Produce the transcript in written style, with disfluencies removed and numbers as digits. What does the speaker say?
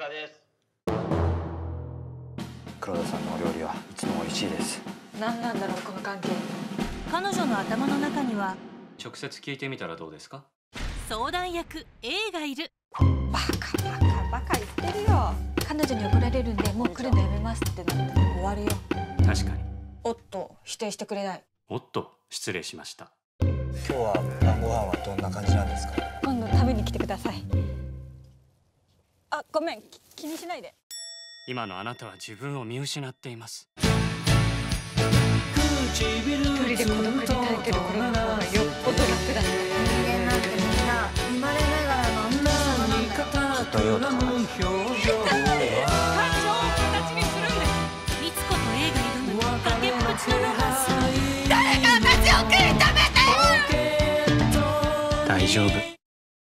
中です。 黒田さんのお料理はいつも美味しいです。 何なんだろうこの関係。 彼女の頭の中には直接聞いてみたらどうですか？ 相談役 A がいる。 バカ言ってるよ。彼女に怒られるんでもう来るのやめますってなったら終わるよ。 確かに。 おっと否定してくれない。 おっと失礼しました。 今日は晩ご飯はどんな感じなんですか？ 今度食べに来てください。あ、ごめん、気にしないで。 今のあなたは自分を見失っています。 一人で孤独に耐えてる頃の方がよっぽど楽だった。 人間なんてみんな生まれながらの王様なんだよ。 きっとようとか感情を形にするんです。みつこと A が挑む崖っぷちのロマンス。 誰か私を食い止めてよ。 大丈夫。